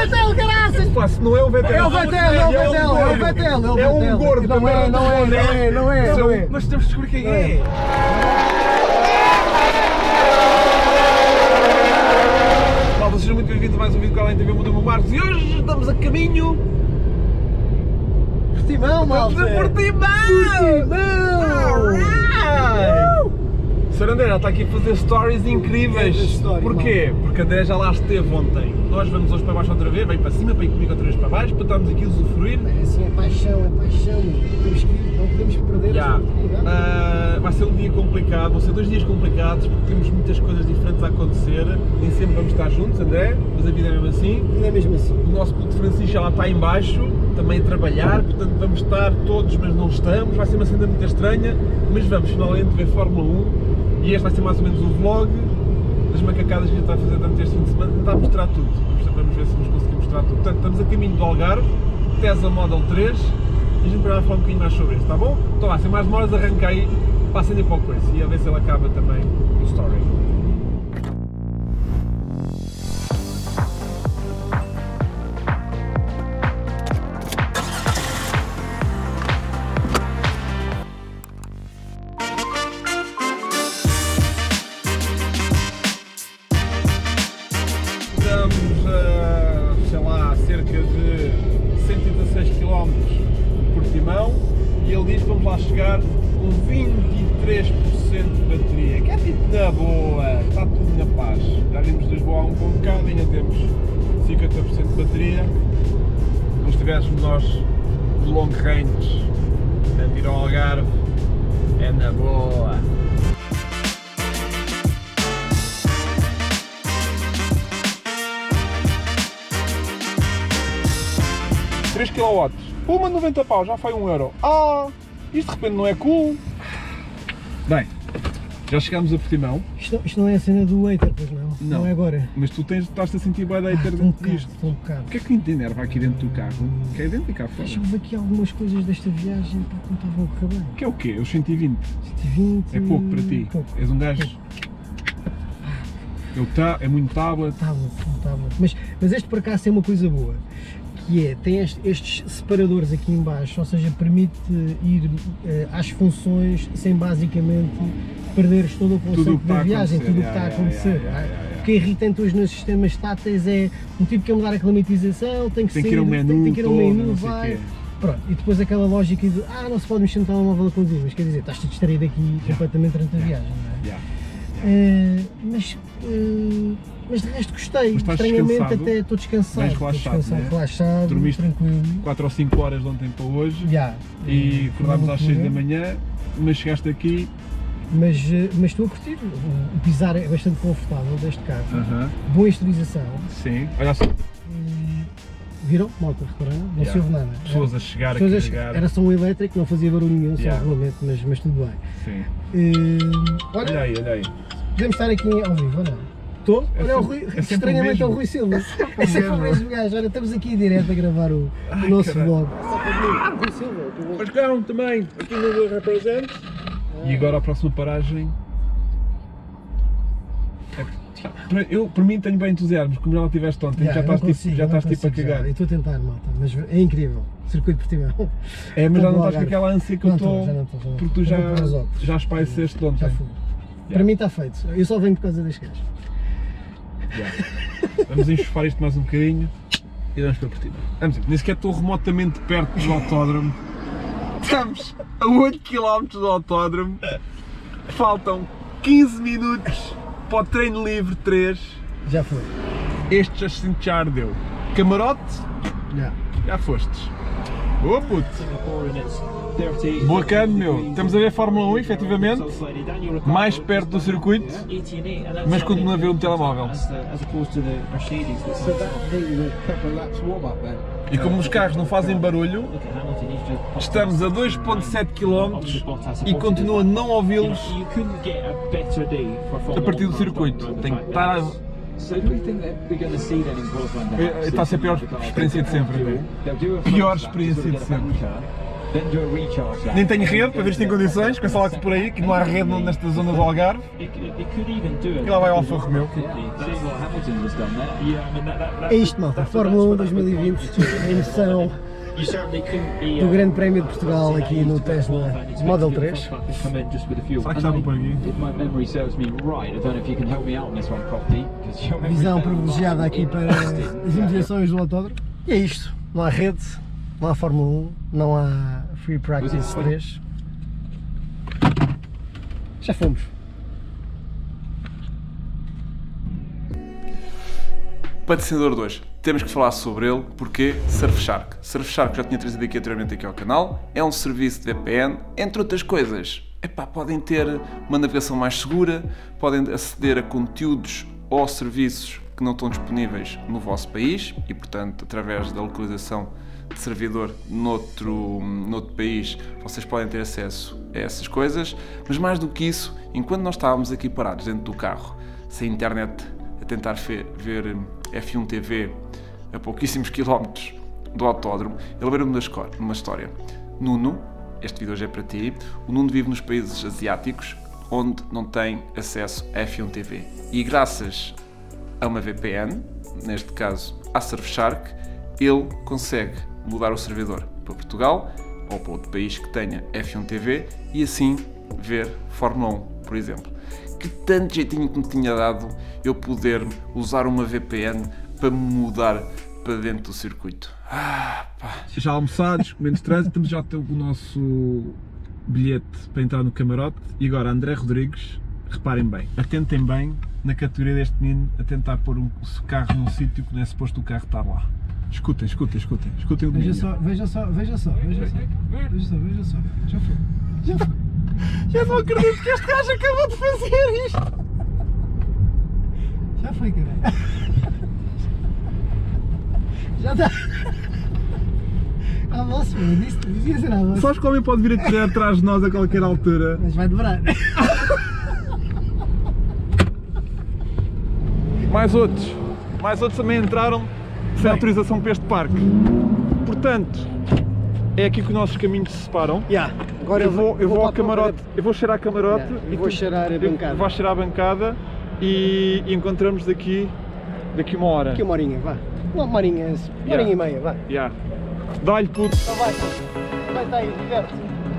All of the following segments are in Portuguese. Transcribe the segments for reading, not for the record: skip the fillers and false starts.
Vettel, caraças! Pá, se não é o Vettel, É o Vettel, é o Vettel, é o Vettel, é um gordo. Não é. Mas temos de descobrir quem é. Malta, sejam muito bem-vindos a mais um vídeo com a LNTV Mundo Marcos e hoje estamos a caminho... Portimão, malta! Estamos a Portimão! Sr. André já está aqui a fazer stories incríveis. Porquê? Porque a André já lá esteve ontem. Nós vamos hoje para baixo outra vez, vem para cima, para ir comigo outra vez para baixo, para estarmos aqui a usufruir. É assim, é paixão. Não podemos perder esta oportunidade. Vai ser um dia complicado, vão ser 2 dias complicados, porque temos muitas coisas diferentes a acontecer. Nem sempre vamos estar juntos, André, mas a vida é mesmo assim. É mesmo assim. O nosso puto Francisco já lá está em baixo, também a trabalhar, portanto vamos estar todos, mas não estamos. Vai ser uma cena muito estranha, mas vamos finalmente ver Fórmula 1. E este vai ser mais ou menos o vlog das macacadas que a gente vai fazer durante este fim de semana, tentar mostrar tudo. Vamos ver se nos conseguimos mostrar tudo. Portanto, estamos a caminho do Algarve, Tesla Model 3, e a gente vai falar um bocadinho mais sobre isso, está bom? Então lá, sem mais demoras, arranca aí, passem aí para o coisa e a ver se ele acaba também o story. Estamos a, sei lá, cerca de 116 km de Portimão e ele diz que vamos lá chegar com 23% de bateria, que é tipo na boa, está tudo na paz. Já vimos de Lisboa há um bom bocado e ainda temos 50% de bateria. Se estivéssemos nós de long range a ir ao Algarve, é na boa. 3 kW, uma 90 pau, já foi 1 euro. Isto de repente não é cool. Bem, já chegámos a Portimão. Isto não é a cena do hater, pois não? Não é agora. Mas tu estás-te a sentir bem da hater dentro disto. Um bocado. O que é que te enerva aqui dentro do carro? Que é dentro e cá fora? Houve aqui algumas coisas desta viagem que não estavam a correr bem. Que é o quê? Os 120? 120... É pouco para ti? Pouco. És um gajo... É muito tablet. Mas este por acaso é uma coisa boa, que é, tem estes separadores aqui em baixo, ou seja, permite ir às funções sem basicamente perderes todo o conceito da viagem, tudo o que está a acontecer. O que é irritante hoje nos sistemas táteis é um tipo que quer mudar a climatização, tem que ir ao menu, vai... Pronto, e depois aquela lógica de não se pode mexer no telemóvel a conduzir, mas quer dizer, estás-te a distrair aqui completamente durante a viagem, não é? Mas de resto gostei, estranhamente até estou descansado, relaxado, dormiste tranquilo. 4 ou 5 horas de ontem para hoje e acordámos às 6 da manhã, mas chegaste aqui... Mas estou a curtir, o pisar é bastante confortável deste carro, boa estabilização. Sim, olha só. Viram? Malta, repararam? Não se ouve nada. Pessoas a chegar, a carregar. Era só um elétrico, não fazia barulho nenhum, só regulamento, mas tudo bem. Sim. Olha aí. Podemos estar aqui ao vivo, ou não? Estou? Olha o Rui, estranhamente é o Rui Silva. É sempre o mesmo gajo. Olha, estamos aqui em direto a gravar o nosso vlog. Rui Silva, mas calma também, aqui no Represent. E agora a próxima paragem. Eu, por mim, tenho bem entusiasmo, como já lá estiveste ontem, já estás tipo a cagar. Eu estou a tentar, malta, mas é incrível. Circuito de Portimão. É, mas já não estás com aquela ânsia que eu estou. Porque tu já espaireceste de ontem. Já fui. Para mim está feito. Eu só venho por causa das gajas. Vamos enxofar isto mais um bocadinho e vamos para Portimão. Vamos ver, nem sequer estou remotamente perto do autódromo. Estamos a 8 km do autódromo. Faltam 15 minutos para o treino livre 3. Já foi. Este já ardeu. Camarote? Já fostes. Boa puto! Bacana, meu! Estamos a ver Fórmula 1, efetivamente, mais perto do circuito, mas continua a ver um telemóvel. E como os carros não fazem barulho, estamos a 2,7 km e continuo a não ouvi-los a partir do circuito. Tem que estar a... Está a ser a pior experiência de sempre. Pior experiência de sempre. Nem tenho rede para ver isto em condições, pensa lá que por aí, que não há rede nesta zona do Algarve. E lá vai o Alfa Romeo. É isto, malta. Fórmula 1 2020, a emoção do Grande Prémio de Portugal aqui no Tesla Model 3. Será que estava por aqui? Visão privilegiada aqui para as imediações do autódromo. E é isto. Não há rede, não há Fórmula 1, não há Free Practice 3. Já fomos. Patrocinador de hoje, temos que falar sobre ele porque Surfshark. Surfshark já tinha trazido aqui anteriormente aqui ao canal, é um serviço de VPN, entre outras coisas. Epá, podem ter uma navegação mais segura, podem aceder a conteúdos ou serviços que não estão disponíveis no vosso país e, portanto, através da localização de servidor noutro país, vocês podem ter acesso a essas coisas. Mas mais do que isso, enquanto nós estávamos aqui parados dentro do carro, sem internet, a tentar ver F1 TV a pouquíssimos quilómetros do autódromo, ele lembrou-me uma história. Nuno, este vídeo hoje é para ti, o Nuno vive nos países asiáticos onde não tem acesso a F1 TV e graças a uma VPN, neste caso a Surfshark, ele consegue mudar o servidor para Portugal ou para outro país que tenha F1 TV e assim ver Fórmula 1, por exemplo. Que tanto jeitinho que me tinha dado eu poder usar uma VPN para me mudar para dentro do circuito. Já almoçados, menos trânsito, temos já o nosso bilhete para entrar no camarote e agora André Rodrigues, reparem bem, atentem bem na categoria deste menino a tentar pôr o carro num sítio que não é suposto o carro estar lá. Escutem o menino. Veja só. Já foi. Eu não acredito que este gajo acabou de fazer isto! Já foi, caralho. Já está. À vossa, dizia ser à vossa. Sabes que o homem pode vir a correr atrás de nós a qualquer altura? Mas vai demorar. Mais outros também entraram sem autorização para este parque. Portanto, é aqui que os nossos caminhos se separam. Agora eu vou ao camarote, eu vou cheirar a camarote e vou cheirar a bancada. Vais cheirar a bancada e encontramos daqui uma hora. Daqui uma horinha, vá. Uma horinha e meia, vá. Dá-lhe, puto. Então vai estar aí, diverte.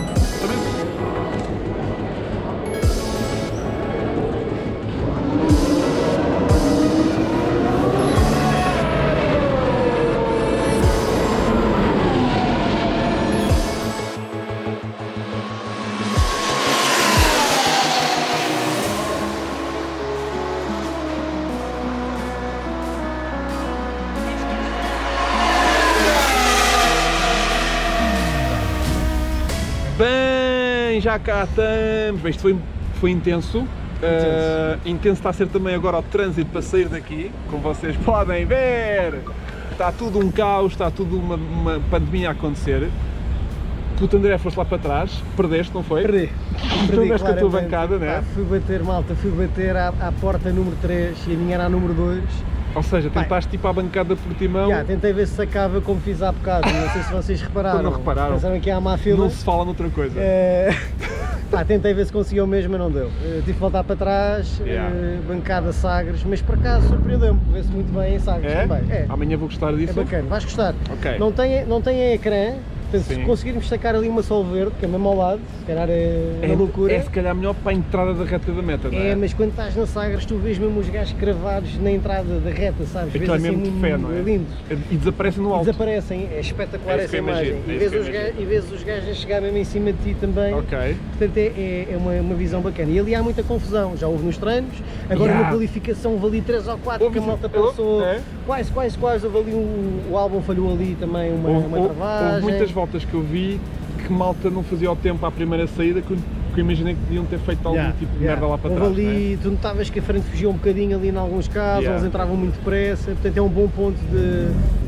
Bem, já cá estamos. Bem, isto foi intenso. Intenso está a ser também agora o trânsito para sair daqui, como vocês podem ver. Está tudo um caos, está tudo uma pandemia a acontecer. Tu, André, foste lá para trás, perdeste, não foi? Perdi. Tu andaste com a tua bancada, não é? Fui bater à porta número 3 e a minha era a número 2. Ou seja, tentaste ir para a bancada de Portimão. Tentei ver se sacava como fiz há bocado, não sei se vocês repararam. Não repararam. Pensaram que ia à má fila. Não se fala noutra coisa. Tentei ver se conseguia o mesmo, mas não deu. Tive que voltar para trás, bancada Sagres, mas por acaso surpreendeu-me, vê-se muito bem em Sagres também. Amanhã vou gostar disso. É bacana, vais gostar. Okay. Não tem ecrã, portanto, se conseguirmos sacar ali uma Sol Verde, que é mesmo ao lado, se calhar é uma loucura. É se calhar melhor para a entrada da reta da meta, não é? Mas quando estás na Sagres tu vês mesmo os gajos cravados na entrada da reta, sabes? Aquilo é mesmo de fé, não é? Lindo. E desaparecem no alto. Desaparecem, é espetacular essa imagem. E vês os gajos a chegar mesmo em cima de ti também. Portanto é uma visão bacana. E ali há muita confusão, já houve nos treinos, agora na qualificação houve ali 3 ou 4 que a malta passou. Quase, houve ali o álbum falhou ali também uma travagem. Houve muitas voltas que eu vi que malta não fazia o tempo à primeira saída, que eu imaginei que podiam ter feito algum tipo de merda lá para trás. Ali, tu notavas que a frente fugia um bocadinho ali em alguns casos, eles entravam muito depressa, portanto é um bom ponto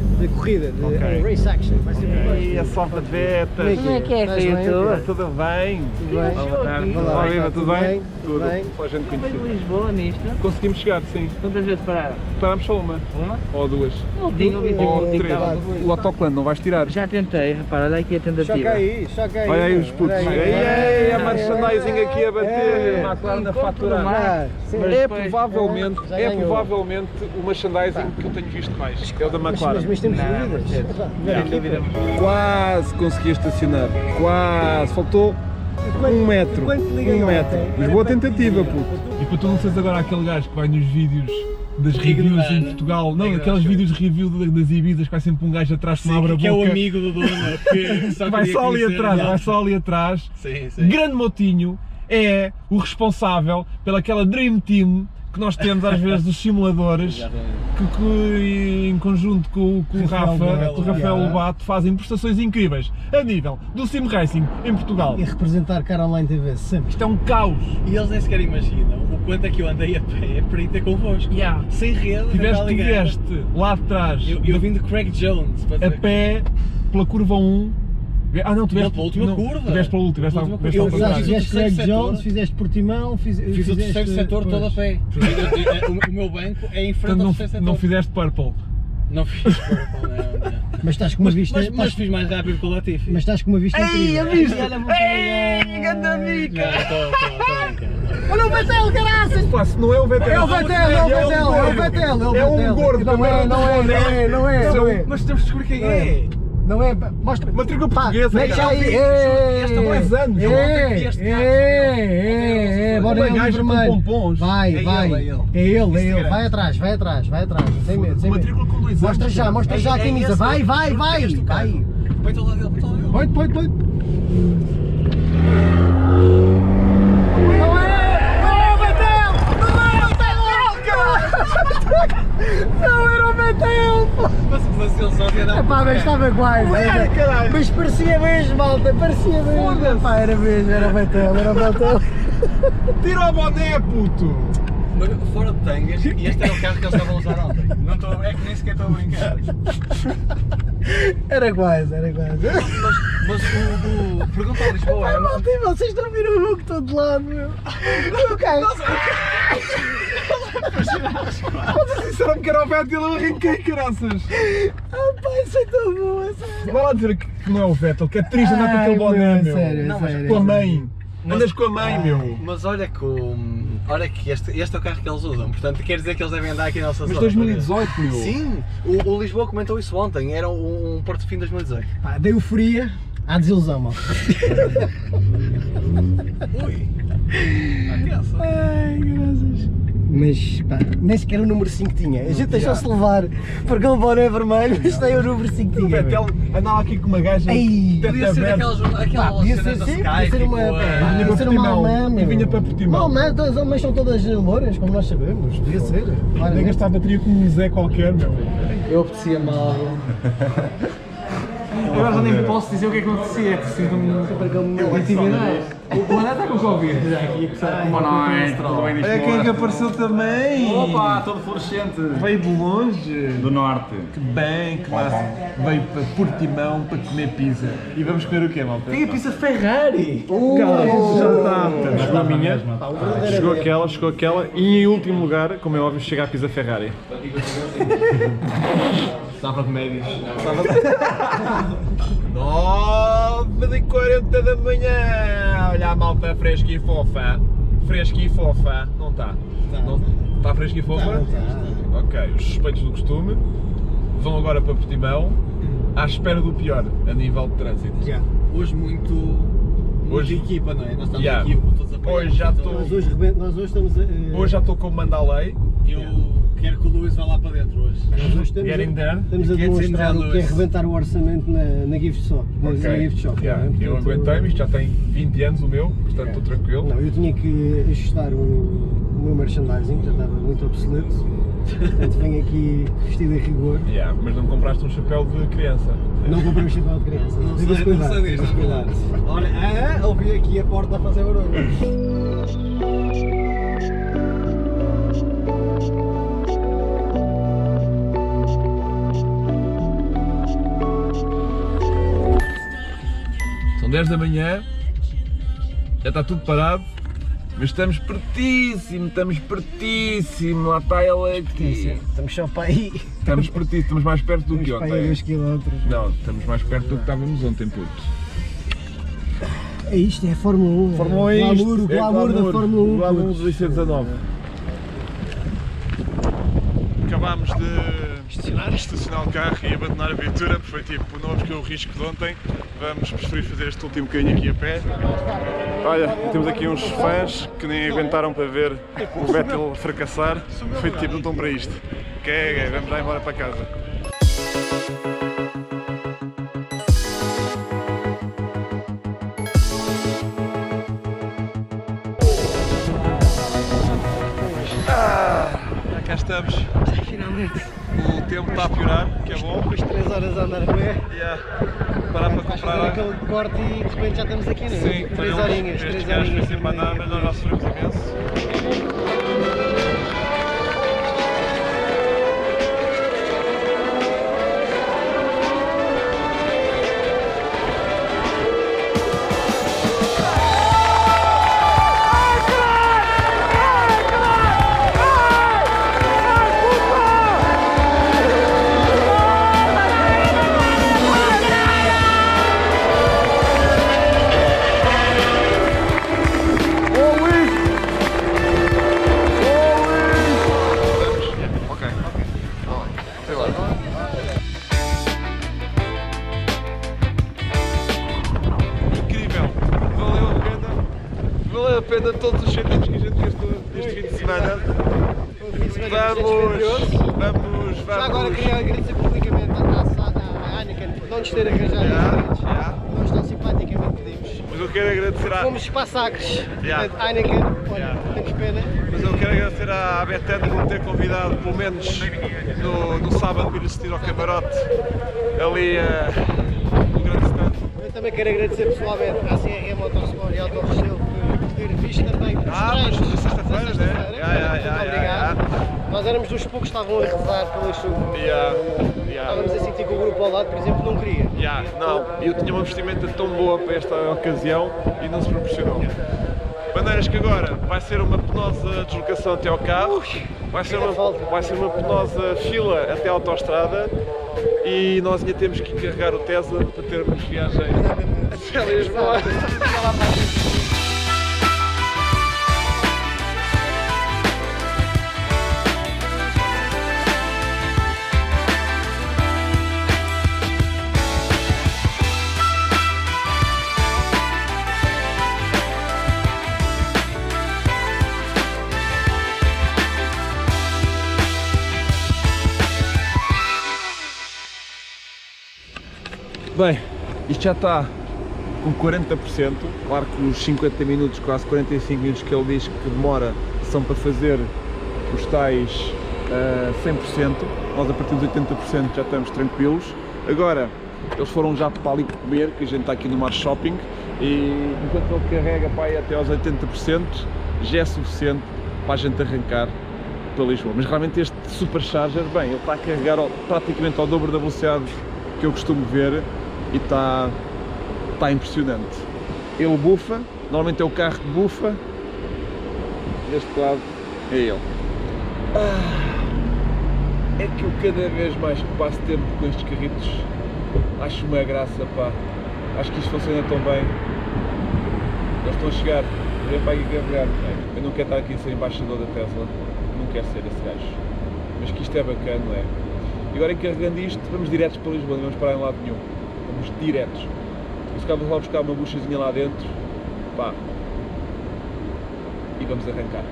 de corrida, de Ok. race action. Vai ser muito E a salva de vetas. Como é que é? Estás bem? Tudo? Tudo bem? Tudo bem? Boa tarde. Olá, Olá, viva, tudo tudo bem? bem? Tudo. Tudo bem? Só a gente Foi de conhecida. Lisboa nisto? Conseguimos chegar, sim. Quantas vezes pararam? Parámos só uma. Uma? Ou duas. Não tinha ouvido Ou dizer três. que O autocolante não vais tirar. já tentei, repara, olha aqui a tentativa. Choca aí, choca aí. Olha aí os putos. Olha aí. Ei, a merchandising aqui a bater. McLaren a faturar. Ah, sim. Mas É depois- provavelmente Já ganhou. o merchandising que eu tenho visto mais. É o da McLaren. Mas temos Não, dúvidas. Mercedes. Epá, Sem dúvida. Quase consegui estacionar. Quase. Faltou um metro. Quanto te liguei Um metro. ontem? Mas Era boa para te tentativa, dizer. puto. E para tu não seres agora aquele gajo que vai nos vídeos das reviews em Portugal, não, aqueles vídeos de review das Ibizas que vai sempre um gajo atrás que não abre a boca. Que é o amigo do dono, que só Vai queria só ali conhecer, atrás, não? vai só ali atrás. Sim, sim. Grande Motinho é o responsável pelaquela Dream Team que nós temos às vezes dos simuladores, que em conjunto com o Rafael Lobato fazem prestações incríveis a nível do Sim Racing em Portugal. E representar Caroline TV sempre. Isto é um caos. E eles nem sequer imaginam o quanto é que eu andei a pé para ir ter convosco. Yeah. Sem rede, Tu vieste lá de trás, Eu vim de Craig Jones para a pé, pela curva 1. Ah não, tu vieste pela última curva. Tu vieste pela última, Pela vieste última lá curva. para Eu trás. fiz Fizeste terceiro Craig setor. Jones, fizeste Portimão, Fiz o terceiro fizeste, setor todo a pois. pé. O meu banco é em frente Portanto, ao terceiro setor. não fizeste Purple. Não fiz purple, não. Mas estás com uma vista. Mas fiz mais rápido que o Latifi. Mas estás com uma vista incrível. a vista! Olha, Ei, ganda mica! Olha o Vettel, caraças! Pá, se não é o Vettel, É o Vettel, é o Vettel, é o Vettel, É um gordo, Não é, não é, não é. Mas temos de descobrir quem é. Não é, mostra. Matrícula Pá, portuguesa, mete cara. aí. Esta há 10 anos. Bora Uma gaja com pompons. Vai. É ele. Instagram. Vai atrás. Sem medo. Matrícula com 2 anos. Mostra já a camisa. Vai. Põe-te ao lado dele, Põe. Não era o Vettel! Mas ele só tinha dado. Epá, mas estava quase. Mas parecia mesmo, malta, parecia mesmo. Epá, era mesmo, era o Vettel. Tira o boné, puto. Fora de tangas, e este era o carro que eles estavam a usar ontem. Não estou, é que nem sequer estou a brincar. Era quase. Mas o pergunta ao Lisboa Ai, é. malta, vocês não viram o Hulk todo de lado, meu. O carro. Vocês disseram que era o Vettel e eu arranquei, caraças. Ah, pá, isso é tão bom, a sério. Vai lá dizer que não é o Vettel, que é triste andar com aquele boné, meu. Sério, Não, mas sério. Com a mãe. Andas com a mãe, meu. Mas olha que este é o carro que eles usam, portanto quer dizer que eles devem andar aqui na nossa Mas zona. 2018, meu. Sim, o Lisboa comentou isso ontem, era um Porto Fim 2018. Pá, dei euforia à desilusão, malta. Ui! Atenção! Ai, graças. Mas, pá, nem sequer o número 5 tinha. A gente deixou-se levar porque o boné vermelho, mas tem o número 5 O tinha. Vettel andava aqui com uma gaja. Ei, teta Podia ser aberta. aquela Podia cena ser, da sim, Sky, podia ser uma, tipo, Vinha podia para ser uma Portimão. alemã, meu. E vinha para Portimão. Uma alemã, todas as alemãs são todas louras, como nós sabemos. Podia ser. Ainda gastar a bateria com um Zé qualquer, meu. Eu apetecia mal. Agora já nem posso dizer o que é que eu apetecia, sinto-me sempre aquele intimidade. O André está com Covid. Boa noite, tudo bem? Olha quem é que apareceu também. Opa, todo fluorescente. Veio de longe. Do norte. Que bem, que massa. Veio para Portimão para comer pizza. E vamos comer o quê, malta? Tem a pizza Ferrari. Cara, isso já está. Portanto, chegou a minha, chegou aquela e em último lugar, como é óbvio, chega a pizza Ferrari. Estava de médios. 9h40 da manhã. Olha a malta fresca e fofa. Fresca e fofa. Não está? Está fresca e fofa? Ok, os suspeitos do costume vão agora para Portimão à espera do pior a nível de trânsito. Hoje muito Hoje- equipa, não é? Nós estamos Yeah. aqui todos a apoiar. Hoje já estou- Nós hoje estamos a... Hoje já estou como manda a lei. Eu quero que o Luís vá lá para dentro hoje. Nós hoje estamos Getting there. estamos a Get in demonstrar there, o que é Luís. arrebentar o orçamento na Gift Shop. Na Gift Shop, Yeah, não é? eu Portanto, aguentei-me, isto já tem 20 anos o meu, portanto estou tranquilo. Não, eu tinha que ajustar o meu merchandising, já estava muito obsoleto. Portanto, venho aqui vestido a rigor. Yeah, mas não compraste um chapéu de criança. Não comprei um chapéu de criança. Não Teve-se sei cuidado, disto. teve-se cuidado. Olha, ouvi aqui a porta a fazer barulho. 10 da manhã, já está tudo parado, mas estamos pertíssimo, lá está ela aqui. Estamos só para aí. Estamos pertíssimo, estamos mais perto do que Estamos para aí ontem. 2 km. Não, estamos mais perto do que estávamos ontem, puto. É isto, é Fórmula 1. Fórmula 1 é isto, o glamour da Fórmula 1. O glamour puto. do IC19. Acabámos de estacionar o carro e abandonar a viatura, porque foi tipo, não vamos correr o risco de ontem, vamos preferir fazer este último bocadinho aqui a pé. Olha, temos aqui uns fãs que nem aguentaram para ver o Vettel fracassar, foi tipo, não estão para isto. Ok, vamos lá embora para casa. Já cá estamos. Finalmente. O tempo está a piorar, que é bom. Depois de 3 horas a andar a pé. Parar para Vais comprar fazer água. aquele corte e de repente já estamos aqui, não é? Sim, 3 horinhas. Estes 3 gajos horinhas. foi sempre a andar, mas nós já sofremos imenso. Incrível! Valeu a pena todos os cêntimos que a gente gastou este fim de semana. Vamos. Já agora queria agradecer publicamente à Heineken por não nos ter arranjado diferentes. Nós tão simpaticamente pedimos. Mas eu quero agradecer Fomos para Sagres. Yeah. Portanto, Heineken, olha, temos pena. Mas eu quero agradecer à Betânia por me ter convidado, pelo menos no sábado, para ir assistir ao camarote ali no grande stand. Eu também quero agradecer pessoalmente à CRM Motorsport e ao Dr. Restelo por ter visto também os Mas treinos de sexta-feira, da né? Muito obrigado. Nós éramos dos poucos que estavam a rezar pela chuva. Estávamos a sentir que o grupo ao lado, por exemplo, não queria. Não, eu tinha uma vestimenta tão boa para esta ocasião e não se proporcionou. Maneiras que agora vai ser uma penosa deslocação até ao carro, vai ser uma penosa fila até à autoestrada e nós ainda temos que carregar o Tesla para termos viagem até Lisboa. Bem, isto já está com 40%, claro que os 50 minutos, quase 45 minutos que ele diz que demora são para fazer os tais 100%, nós a partir dos 80% já estamos tranquilos. Agora, eles foram já para ali comer, que a gente está aqui no Mar Shopping, e enquanto ele carrega para aí até aos 80%, já é suficiente para a gente arrancar para Lisboa. Mas realmente este Supercharger, bem, ele está a carregar praticamente ao dobro da velocidade que eu costumo ver e está impressionante. Ele bufa, normalmente é o carro que bufa, deste lado é ele. É que eu cada vez mais que passo tempo com estes carritos acho uma graça, pá. Acho que isto funciona tão bem. Eles estão a chegar, vem para aqui carregar. Eu não quero estar aqui a ser embaixador da Tesla, não quero ser esse gajo. Mas que isto é bacana, não é? E agora, encarregando isto, vamos diretos para Lisboa, não vamos parar em lado nenhum. Vamos diretos. E se cá vamos lá buscar uma buchazinha lá dentro, pá, e vamos arrancar.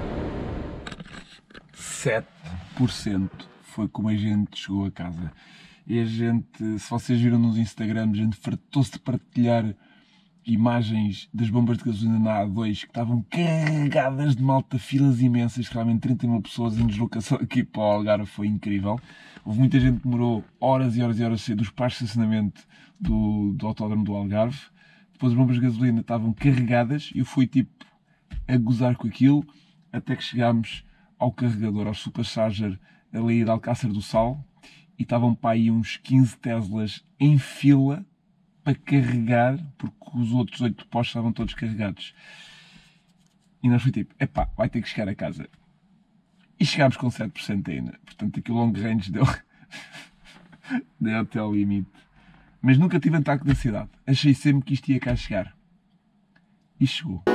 7% foi como a gente chegou a casa. E a gente, se vocês viram nos Instagrams, a gente fartou-se de partilhar imagens das bombas de gasolina na A2 que estavam carregadas de malta, filas imensas, realmente 30 mil pessoas em deslocação aqui para o Algarve, foi incrível. Houve muita gente que demorou horas e horas e horas a sair dos parques de estacionamento do autódromo do Algarve. Depois as bombas de gasolina estavam carregadas e eu fui tipo a gozar com aquilo até que chegámos ao carregador, ao Supercharger ali de Alcácer do Sal, e estavam para aí uns 15 Teslas em fila para carregar, porque os outros 8 postos estavam todos carregados. E nós foi tipo, epá, vai ter que chegar a casa. E chegámos com 7% ainda. Portanto, aqui o long range deu até ao limite. Mas nunca tive ataque de ansiedade. Achei sempre que isto ia cá chegar. E chegou.